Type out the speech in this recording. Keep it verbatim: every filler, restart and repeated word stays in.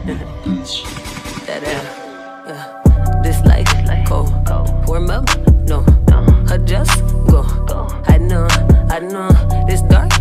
That air, yeah. This life, cold, warm up, no, adjust, go. I know, I know, this dark.